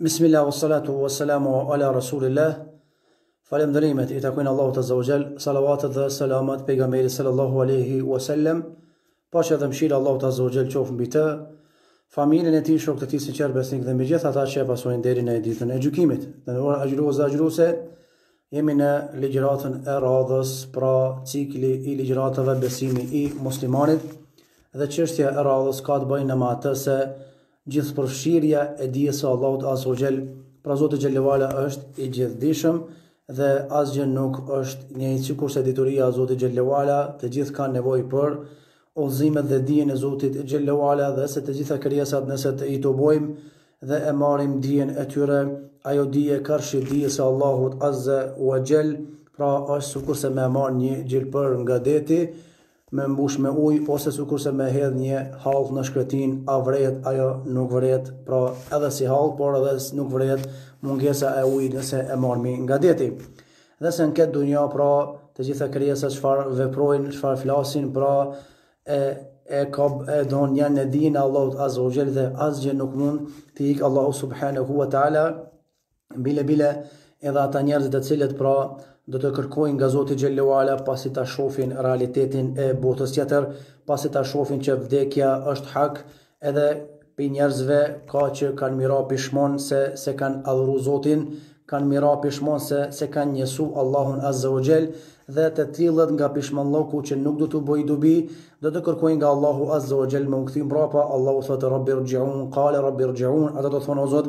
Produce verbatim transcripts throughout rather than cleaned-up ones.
Bismillah, wassalatu wassalamu ala rasulillah. Falenderimet i takojnë Allahut Azza wa Jall, salavatet dhe selamat pejgamberit sallallahu alaihi wasallam. Paqja dhe mëshira Allahut Azza wa Jall qoftë mbi të, familjen e tij, shokët e tij sinqert besnik dhe mbi gjithë ata që e pasojnë deri në ditën e gjykimit. Në orë agjërues dhe agjëruese, jemi në ligjëratën e radhës, pra cikli i ligjëratave besimi i muslimanit, dhe çështja e radhës ka të bëjë me atë se gjithë përfshirja e dijes së Allahut Azza wa Jall, pra Zoti xhallahu ala është i gjithdijshëm dhe asgjë nuk është një sikurse dituria e Zotit xhallahu ala, të gjithë kanë nevojë për udhëzimet dhe dijen e Zotit xhallahu ala, dhe se të gjitha krijesat nëse të i tubojmë dhe e marrim dijen e tyre, ajo dije karshi dijes së Allahut Azza wa Jall, pra është sikurse me marr një gjilpër nga deti, me mbush me ujë, ose sikurse me hedh një hall në shkretin, a vret ajo nuk vret, pra edhe si hall, por edhe nuk vret mungesa e ujit nëse e marrmi nga deti. Dhe se në këtë dunja, pra të gjitha krijesat çfarë veprojnë, çfarë flasin, pra e e ka e don janë në dijen e Allahut Azza wa Jall, dhe asgjë nuk mund të ik Allahu subhanahu wa taala bile bile edhe ata njerëzit të cilët pra do të kërkojnë nga Zoti xhallahu ala pasi ta shohin realitetin e botës tjetër, pasi ta shohin që vdekja është hak, edhe për njerëzve ka që kanë mira pishmon se se kanë adhuru Zotin, kanë mira pishmon se se kanë njësu Allahun Azza wa Jall, dhe të tillët nga pishmallëku që nuk do të bëj dobi, do të kërkojnë nga Allahu Azza wa Jall me u kthim mbrapa. Allahu thotë rabbi irji'un, qala rabbi irji'un, ata do të thonë o Zot,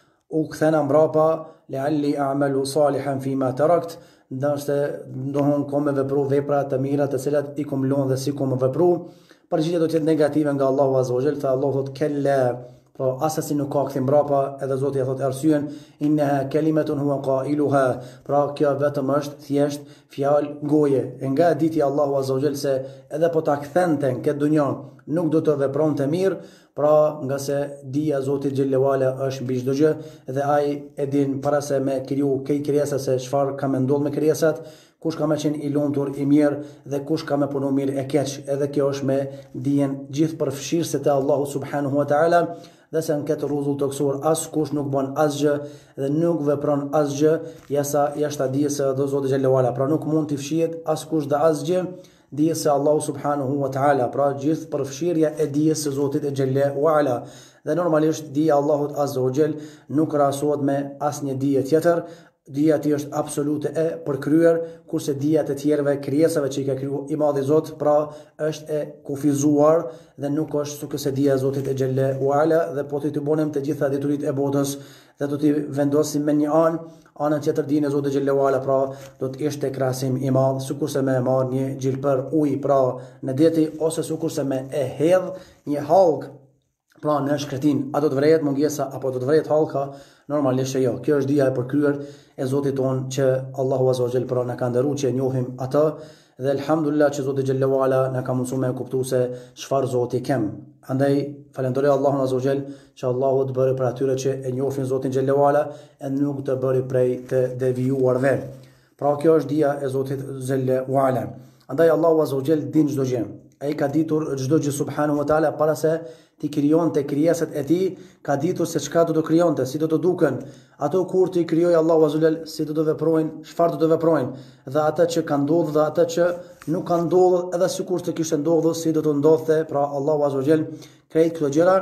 u kthena mbrapa, lealli a'malu salihan fima tarakt, ndërse ndohon kom me vepru vepra të mira të cilat i kum lënë dhe si kum vepru. Përgjigja do të jetë negative nga Allahu Azza wa Jall, tha Allahu thotë kella, pra asasi nuk ka kthim mbrapa, edhe Zoti ja thotë arsyen, innaha kalimatun huwa qailuha, pra kjo vetëm është thjesht fjalë goje. E nga diti Allahu Azza wa Jall se edhe po ta kthente në këtë dunjë nuk do të vepronte mirë, pra nga se dija Zotit xhallahu ala është mbi çdo gjë, dhe ai e din para se me kriju këto krijesa se çfarë ka më ndodhur me krijesat, kush ka më qenë i lumtur i mirë dhe kush ka më punu mirë e keq. Edhe kjo është me dijen gjithë përfshirëse të Allahu subhanahu wa taala, dhe se në këtë rregull të kësor as kush nuk bën asgjë dhe nuk vepron asgjë jasa jashtë dijes së Zotit xhallahu ala, pra nuk mund të fshihet as kush dhe asgjë dijes së Allahu subhanahu wa taala, pra gjithë përfshirja e dijes së Zotit xhallahu ala. Dhe normalisht dija e Allahut Azza wa Jall nuk krahasohet me asnjë dije tjetër. Dija e tij është absolute e përkryer, kurse dija e tjerëve krijesave që i ka kriju i madhi Zot, pra është e kufizuar dhe nuk është sikurse dija e Zotit xhallahu ala, dhe po të të bonem të gjitha dituritë e botës dhe do t'i vendosim me një anë, anën tjetër dijen e Zotit xhallahu ala, pra do të ishte krahasim i madh, sikurse me marr një gjilpër ujë pra në deti, ose sikurse me e hedh një hallk pra në shkretin, a do të vrejet mungesa apo do të vrejet hallka? Normalisht jo. Kjo është dija e përkryer e Zotit ton që Allahu Azza wa Jall pra na ka ndëruar që e njohim atë, dhe elhamdulillah që Zoti xhallahu ala na ka mundsuar me kuptuar se çfarë Zoti kem. Andaj falenderoj Allahun Azza wa Jall që Allahu të bëri për atyre që e njohin Zotin xhallahu ala e nuk të bëri prej të devijuarve. Pra kjo është dija e Zotit xhallahu ala. Andaj Allahu Azza wa Jall din çdo gjë. Ai ka ditur çdo gjë subhanahu wa taala para se ti krijonte krijesat e tij, ka ditur se çka do të krijonte, si do të duken ato kur ti krijoi Allahu Azza wa Jall, si do të veprojnë, çfarë do të veprojnë, dhe ata që kanë ndodhur dhe ata që nuk kanë ndodhur, edhe sikur të kishte ndodhur, si do të ndodhte. Pra Allahu Azza wa Jall krejt këto gjëra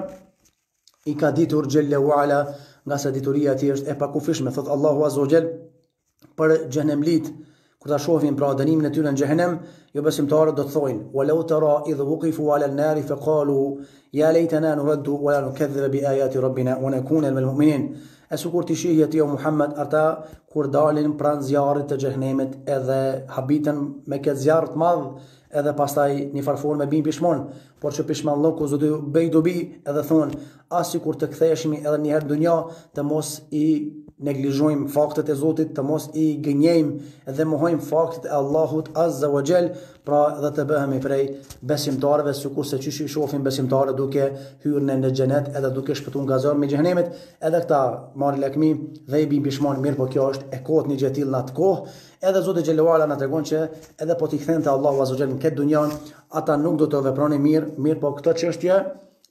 i ka ditur xhallahu ala, nga sa dituria e tij është e pakufishme. Thot Allahu Azza wa Jall për xhenemlit, kur ta shohin pra dënimin e tyre në xhenem, jo besimtarët do të thojnë walau tara idh wuqifu ala an-nar fa qalu ya laytana nuraddu wa la nukadhdhiba bi ayati rabbina wa nakuna minal mu'minin. E sikur ti shihje ti o Muhammed ata kur dalin pranë zjarrit të xhenemit, edhe habiten me këtë zjarr të madh, edhe pastaj një farfor me bin pishmon, por që pishmallëku do të bëj dobi, edhe thonë as sikur të ktheheshimi edhe një herë në dunja, të mos i neglizhojmë faktet e Zotit, të mos i gënjejmë dhe mohojmë faktet e Allahut Azza wa Jall, pra dhe të bëhemi prej besimtarëve, sikurse çish i shohin besimtarët duke hyrë në xhenet edhe duke shpëtuar nga zjarri i xhenemit, edhe këta marrin lakmi dhe i bin pishmon. Mirë, po kjo është e kohët një gjë e tillë në atë kohë, edhe Zoti xhallahu ala na tregon që edhe po t'i kthente Allahu Azza wa Jall në këtë dunjë, ata nuk do të vepronin mirë, mirë po këtë çështje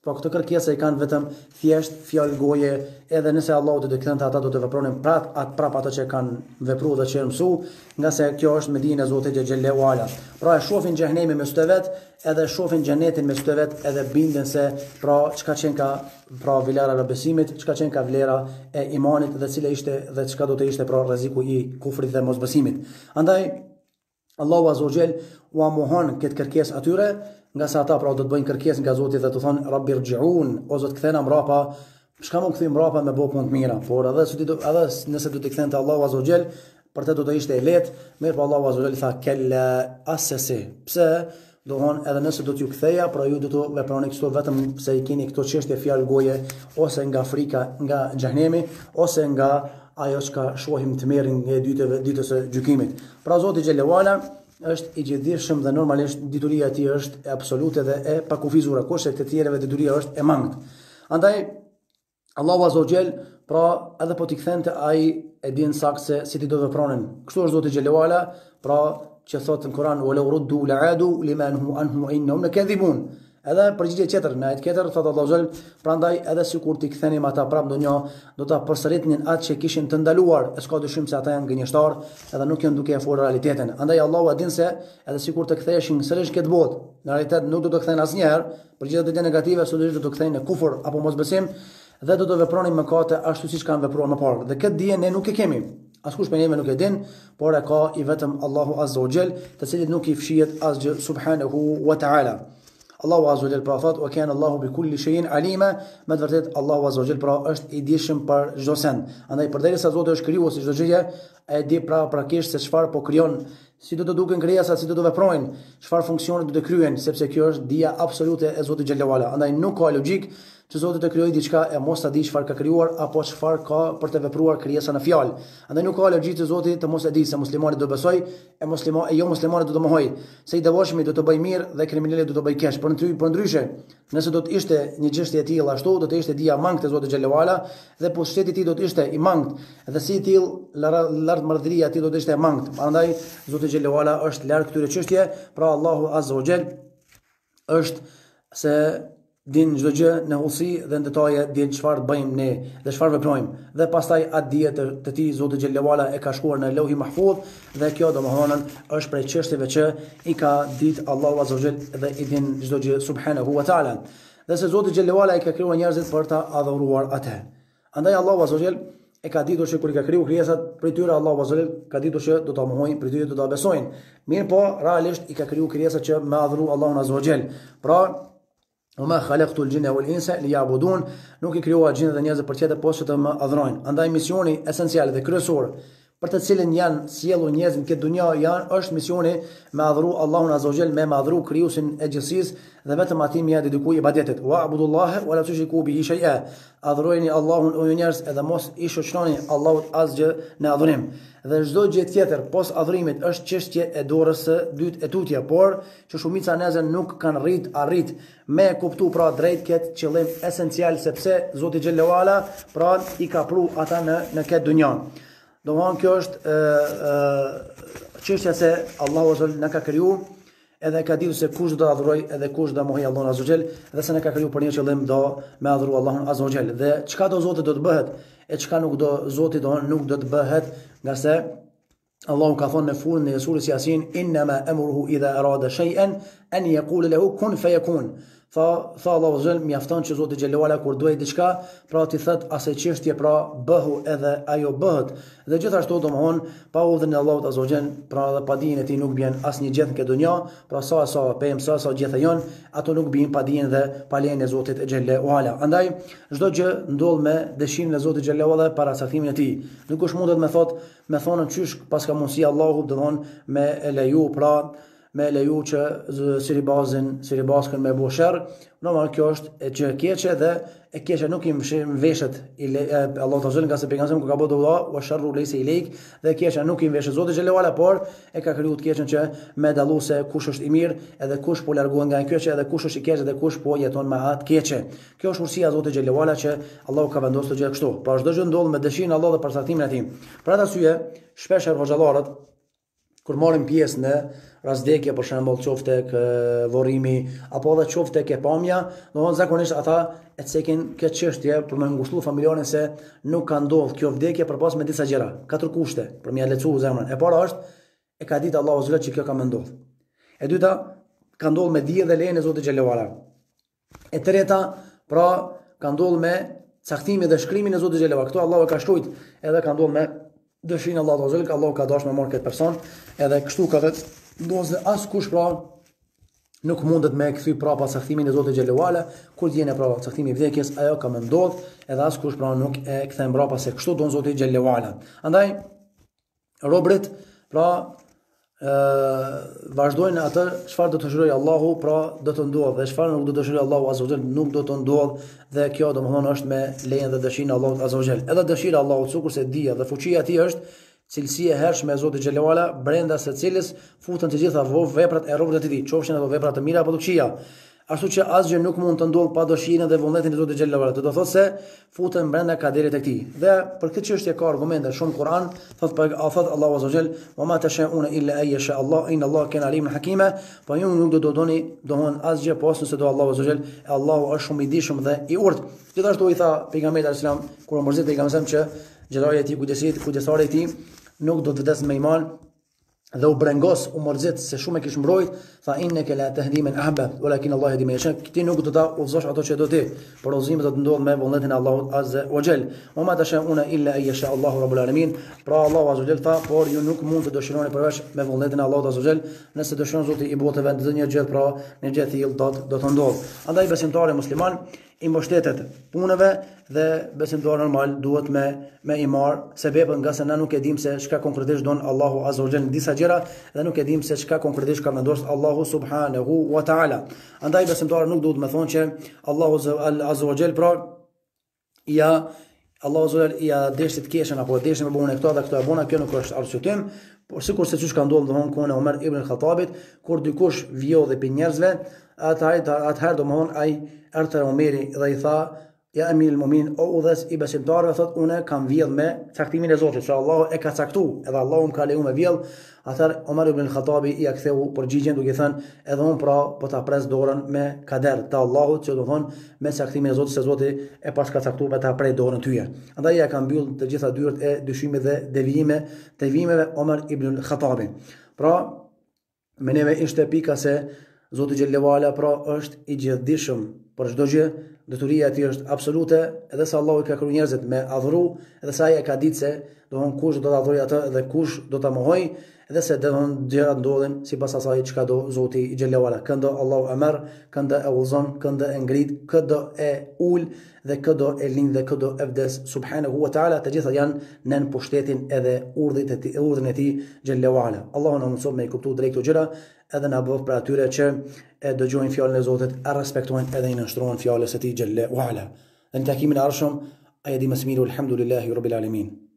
Pra këto kërkesa i kanë vetëm thjesht fjalë goje, edhe nëse Allahu do të kthente ata do të vepronin prap atë prap ato që kanë vepruar dhe që janë mësu, nga se kjo është me dijen e Zotit xhallahu ala. Pra e shohin xhehenemin me sytë vet, edhe shohin xhenetin me sytë vet, edhe binden se pra çka qen ka pra vlera e besimit, çka qen ka vlera e imanit dhe cila ishte dhe çka do të ishte pra rreziku i kufrit dhe mosbesimit. Andaj Allahu azza wa jall u amohon këtë kërkesë atyre, nga sa ata pra do të bëjnë kërkesë nga Zoti dhe të thonë Rabbi rji'un, o Zot kthena mrapa, çka mund kthej mrapa me bëu punë të mira, por edhe edhe nëse do të kthente Allahu azza wa jall, për të do të ishte e lehtë, mirë po Allahu azza wa jall tha kella asasi. Pse? Dohon edhe nëse do t'ju ktheja, pra ju do të veproni kështu vetëm se i keni këto çështje fjalë goje, ose nga frika nga xhehenemi, ose nga ajo që shohim të merrin nga ditëve ditës së gjykimit. Pra Zoti xhallahu ala është i gjithdijshëm dhe normalisht dituria e tij është e absolute dhe e pakufizuar, kurse të tjerëve dituria është e mangët. Andaj Allahu azza wa jall pra edhe po t'i kthente ai e din saktë se si ti do vepronin. Kështu është Zoti xhallahu ala, pra që thotë në Kur'an wa law ruddu la'adu liman hum anhu innahum lakadhibun. Edhe përgjigje tjetër në ajet tjetër thotë Allahu xhall, prandaj edhe sikur ti kthenim ata prap ndonjë, do ta përsëritnin atë që kishin të ndaluar, e s'ka dyshim se ata janë gënjeshtar, edhe nuk janë duke e folur realitetin. Andaj Allahu e din se edhe sikur të ktheheshin sërish këtë botë, në realitet nuk do të kthehen asnjëherë, përgjigjet do të jenë negative, sigurisht do të kthehen në kufër apo mosbesim dhe do të vepronin mëkate ashtu siç kanë vepruar më parë. Dhe këtë dije ne nuk e kemi. Askush për neve nuk e din, por e ka i vetëm Allahu azza wa jall, të cilit nuk i fshihet asgjë subhanahu wa ta'ala. Allahu azza wa jall pra thot, wa kana Allahu bi kulli shay'in alima, me të vërtet Allahu azza wa jall pra është i dijshëm për çdo send. Andaj përderisa Zoti është krijuesi çdo gjëje, e di pra prakisht se çfarë po krijon, si do të duken krijesat, si do të veprojnë, çfarë funksione do të kryejnë, sepse kjo është dija absolute e Zotit xhallahu ala. Andaj nuk ka logjik që Zoti të krijojë diçka e mos ta di çfarë ka krijuar apo çfarë ka për të vepruar krijesa në fjalë. Andaj nuk ka logjik që Zoti të mos e di se muslimani do besoj e muslimani e jo muslimani do të mohoj, se i devotshmi do të bëj mirë dhe kriminali do të bëj keq. Por për ndryshe, nëse do të ishte një çështje e tillë ashtu, do të ishte dija mangët e Zotit xhallahu ala dhe pushteti i tij do të ishte i mangët dhe si i tillë lart marrëdhëria e tij do të ishte e mangët. Prandaj Zoti xhallahu ala është larg këtyre çështje, pra Allahu azza wa jall është se din çdo gjë në hollësi dhe në detaje, din çfarë bëjmë ne dhe çfarë veprojmë. Dhe pastaj atë dije të, të tij Zoti xhallahu ala e ka shkruar në Lauhi Mahfuz dhe kjo domethënë është prej çështjeve që i ka ditë Allahu azza wa jall dhe i din çdo gjë subhanahu wa taala. Dhe se Zoti xhallahu ala i ka krijuar njerëzit për ta adhuruar atë. Andaj Allahu azza wa jall e ka ditur se kur i ka krijuar krijesat, për tyre Allahu azza wa jall ka ditur se do ta mohojnë, për tyre do ta besojnë. Mirë po, realisht i ka krijuar krijesat që me adhuru Allahun azza wa jall. Pra وما خلقت الجن والانس ليعبدون, nuk i krijuar gjinët dhe njerëzit për tjetër poshtë të më adhurojnë. Andaj misioni esencial dhe kryesor për të cilin janë sjellur njerëzit në këtë dunjë janë është misioni me adhuru Allahun azza wa jall, me adhuru krijuesin e gjithësisë dhe vetëm atij më dedikoj ibadetet. Wa abudullaha wa la tushriku bihi shay'a. Adhurojeni Allahun o ju njerëz edhe mos i shoqëroni Allahut asgjë në adhurim. Dhe çdo gjë tjetër pos adhurimit është çështje e dorës së dytë e tutje, por që shumica njerëzve nuk kanë rrit arrit me kuptu pra drejt këtë qëllim esencial, sepse Zoti xhallahu ala pra i ka pru ata në në këtë dunjë. Domthon kjo është çështja se Allahu azza na ka kriju edhe ka ditur se kush do të adhuroj edhe kush do mohoj Allahun azza xhel, dhe se na ka kriju për një qëllim do me adhuru Allahun azza xhel. Dhe çka do Zoti do të bëhet e çka nuk do Zoti do nuk do të bëhet, nga se Allahu ka thonë në fund në surën Yasin, inma amruhu idha arada shay'an an yaqula lahu kun fayakun. Tha, tha Allahu azza xhel, mjafton që Zoti xhallahu ala kur duhet diçka, pra ti thot asaj çështje pra bëhu edhe ajo bëhet. Dhe gjithashtu domthon pa udhën e Allahut azza xhel, pra edhe pa dijen e tij nuk bjen asnjë gjë në këtë dunjë, pra sa sa pem sa sa gjithë janë, ato nuk bien pa dijen dhe pa lejen e Zotit xhallahu ala. Andaj çdo gjë ndodh me dëshirën e Zotit xhallahu ala para caktimit të tij. Nuk kush mundet me thot, me thonën çysh pas ka mundsi Allahu domthon me e leju pra me leju që siribazin, siribazkën me bo sherr, normal kjo është e gjë e keqe dhe e keqe nuk i mveshet Allahu ta xhel, nga se pejgamberi kur ka bëu dua wa sharru laysa ilayk, dhe keqja nuk i mveshet Zoti xhelalu ala, por e ka krijuar të keqen që me dallu se kush është i mirë edhe kush po largohet nga e keqja edhe kush është i keq edhe kush po jeton me atë keqe. Kjo është urësia e Zotit xhelalu ala që Allahu ka vendosur të gjë kështu. Pra çdo gjë ndodh me dëshirën e Allahut dhe për saktimin e tij. Për atë arsye shpesh hoxhallarët kur marrim pjesë në rastëdekje, për shembull, qoftë tek vorrimi apo edhe qoftë tek e pamja, domthonë zakonisht ata e cekin këtë çështje për me ngushëllu familjarin se nuk ka ndodhur kjo vdekje përpas me disa gjëra, katër kushte për me lehtësuar zemrën. E para është e ka ditë Allahu Azza që kjo ka më ndodhur. E dyta ka ndodhur me dije dhe lejen e Zotit xhallahu ala. E treta, pra ka ndodhur me caktimin dhe shkrimin e Zotit xhallahu ala. Kto Allahu e ka shkruajt, edhe ka ndodhur me dëshirin Allahu Azza wa Allahu ka dashur me marr këtë person, edhe kështu ka vetë ndosë askush pra nuk mundet me kthy prapa caktimin e Zotit xhallahu ala, kur vjen prapa caktimi i vdekjes, ajo ka më ndodh, edhe askush pra nuk e kthen prapa se kështu don Zoti xhallahu ala. Andaj robrit pra ë vazhdojnë atë çfarë do të dëshirojë Allahu, pra do të ndodhë, dhe çfarë nuk do të dëshirojë Allahu azza wa jall nuk do të ndodhë, dhe kjo domethënë është me lejen dhe dëshirin e Allahut azza wa jall. Edhe dëshira e Allahut, sikurse dija dhe fuqia e tij është cilësia e hershme e Zotit xhallahu ala, brenda së cilës futen të gjitha veprat e robërit të tij, qofshin ato vepra të mira apo të këqija. Ashtu që asgjë nuk mund të ndodhë pa dëshirën dhe vullnetin e Zotit xhallahu ala. Do të thotë se futen brenda kaderit të tij. Dhe për këtë çështje ka argumente shumë Kur'an, thot thot Allahu azza wa jall, "Wa ma tasha'una illa ay yasha Allah, inna Allah kana aliman hakima." Po ju nuk do të doni dohon asgjë pas nëse do Allahu azza wa jall, e Allahu është shumë i dijshëm dhe i urtë. Gjithashtu i tha pejgamberi alayhis salam kur u mërzit pejgamberi që xhelali i tij kujdesit kujdesari i tij nuk do të vdes me iman, dhe u brengos, u mërzit se shumë e kish mbrojt, tha innaka la tahdi man ahbab walakin Allah yahdi man yasha. Ti nuk do ta udhëzosh ato që do ti, por udhëzimi do të ndodh me vullnetin e Allahut azza wa jall. Wa ma tashauna illa ay yasha Allahu rabbul alamin. Pra Allahu azza wa jall tha, por ju nuk mund të dëshironi përveç me vullnetin e Allahut azza wa jall. Nëse dëshiron Zoti i botëve të një gjë, pra në gjë të tillë do do të ndodh. Andaj besimtari musliman i mbështetet punëve dhe besimtari normal duhet me me i marr sebepën, nga se na nuk e dim se çka konkretisht don Allahu azza wa jall në disa gjëra, dhe nuk e dim se çka konkretisht ka vendosur Allahu subhanahu wa taala. Andaj besimtari nuk duhet me thonë që Allahu azza wa jall pra ja Allahu azza wa jall ja deshit keshën apo deshin me bënë këto dhe këto e bona, kjo nuk është arsyetim. Por sikurse çu ka ndodhur domthon kohën e Omer ibn al-Khattabit, kur dikush vjodhi pe njerëzve, atëherë atëherë domthon ai erdhi Omeri dhe i tha: "Ja emir al-mu'min, o udhës i besimtarëve, thot unë kam vjedh me caktimin e Zotit, se Allahu e ka caktuar, edhe Allahu më ka lejuar me vjedh." Atëherë Omer ibn al-Khattabi i ktheu përgjigjen duke thënë: "Edhe unë pra po ta pres dorën me kader të Allahut, që domthon me caktimin e Zotit, se Zoti e pas ka caktuar me ta prej dorën tyje." Andaj ja ka mbyll të gjitha dyert e dyshimeve dhe devijime, devijimeve Omer ibn al-Khattabi. Pra me neve ishte pika se Zoti xhallahu ala pra është i gjithdijshëm për çdo gjë, detyria e tij është absolute, edhe se Allahu ka krijuar njerëzit me adhuru, edhe se ai e ka ditë se domthon kush do ta adhurojë atë dhe kush do ta mohoj, edhe se domthon gjërat ndodhin sipas asaj çka do Zoti xhallahu ala. Këndo Allahu amar, këndo e udhzon, këndo e ngrit, këndo e ul dhe këdo e lind dhe këdo e vdes subhanahu wa taala. Të gjitha janë nën pushtetin edhe urdhit e tij, urdhën e tij xhallahu ala. Allahu na mëson me kuptu drejt këto gjëra, edhe na bëf për atyre që e dëgjojnë fjalën e Zotit, e respektojnë edhe i nënshtrohen fjalës së tij xhallahu ala. Në takimin e ardhshëm, ai di më së miri, alhamdulillahi rabbil alamin.